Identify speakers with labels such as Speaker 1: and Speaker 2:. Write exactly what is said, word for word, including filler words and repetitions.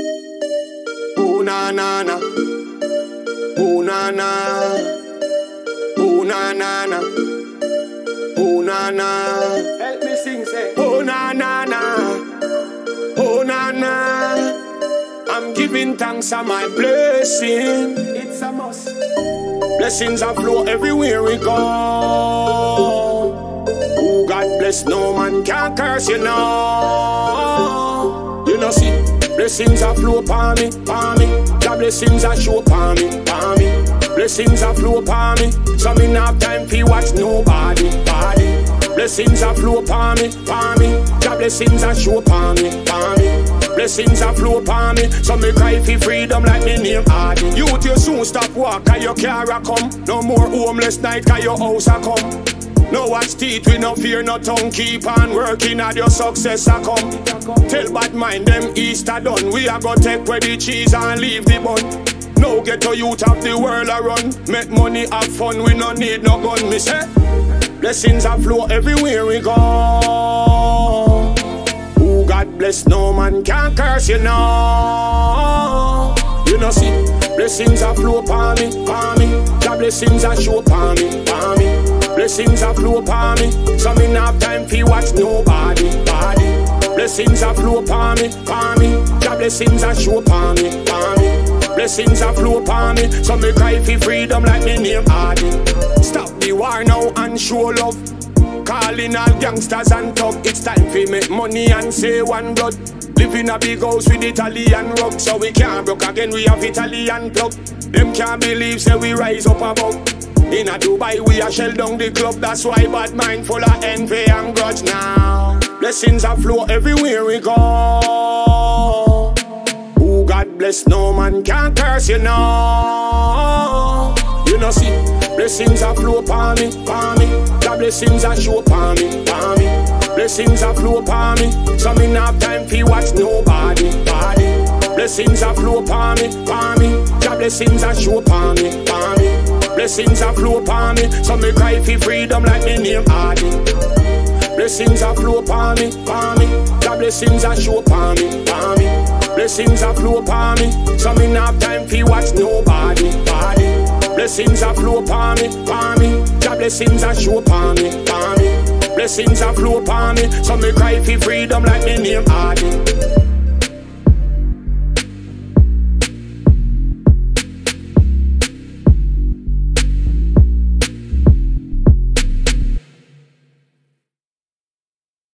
Speaker 1: Oh na na na, oh na na, oh na na na, oh na na. Help me sing, say. Oh na na na, oh na na. I'm giving thanks for my blessing. It's a must. Blessings are flow everywhere we go. Oh God bless, no man can curse you now. You know see, blessings are flow upon me, upon me. The blessings are show upon me, upon me. Blessings are flow upon me, so me not have time to watch nobody, body. Blessings are flow upon me, upon me. The blessings are show upon me, upon me. Blessings are flow upon me, so me cry for freedom like me name Hardy. Youth, you soon stop walk, cause your car a come. No more homeless night, cause your house a come. No watch teeth, we no fear, no tongue. Keep on working and your success a come. Tell bad mind them Easter done. We a go take where the cheese and leave the bun. No get to youth of the world a run. Make money, have fun, we no need no gun, me say. Blessings are flow everywhere we go. Oh God bless, no man can curse you now. You know see, blessings are flow upon me, upon me. The blessings are show upon me, upon me. Blessings are flow upon me, so me not have time to watch nobody, body. Blessings are flow upon me, upon me. The blessings are show upon me, upon me. Blessings are flow upon me, so me cry for freedom like me name Hardy. Stop the war now and show love. Calling all gangsters and thug. It's time for make money and say one blood. Live in a big house with Italian rug, so we can't broke again, we have Italian plug. Them can't believe say we rise up above. In a Dubai we a shell down the club. That's why bad mind full of envy and grudge now. Blessings are flow everywhere we go. Oh God bless, no man can curse you now. You know see, blessings are flow upon me, upon me. The blessings are show upon me, upon me. Blessings are flow upon me, so me not have time to watch nobody, body. Blessings are flow upon me, upon me. The blessings are show upon me, upon me. Blessings are flow upon me, so me cry for freedom like me name Hardy. Blessings are flow upon me, upon me. The blessings are show upon me, upon me. Blessings are flow upon me, so me not have time to watch nobody, body. Blessings are flow upon me, upon me. The blessings are show upon me, upon me. Blessings are flow upon me, so me cry for freedom like me name Hardy.